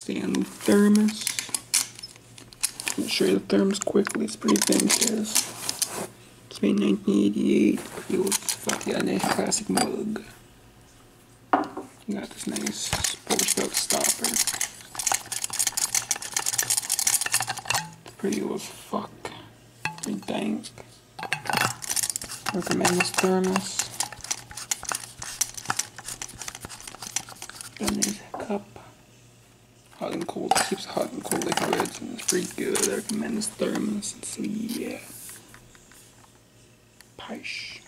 Stanley Thermos. I'll show you the Thermos quickly. It's pretty vintage. It's made in 1988. Pretty old fuck. Yeah, nice classic mug. You got this nice sports belt stopper. It's pretty old as fuck. Pretty dank. Recommend this Thermos. Got a nice cup. Hot and cold. It keeps hot and cold liquids, and it's pretty good. I recommend this Thermos. So yeah. Pish.